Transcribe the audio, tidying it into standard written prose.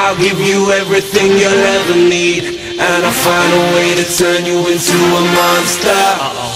I'll give you everything you'll ever need, and I'll find a way to turn you into a monster.